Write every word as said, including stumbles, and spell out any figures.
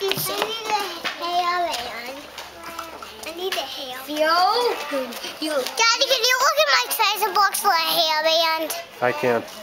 hairband. I need a hairband. Yo, you. Daddy, can you look at my size of box for a hairband? I can.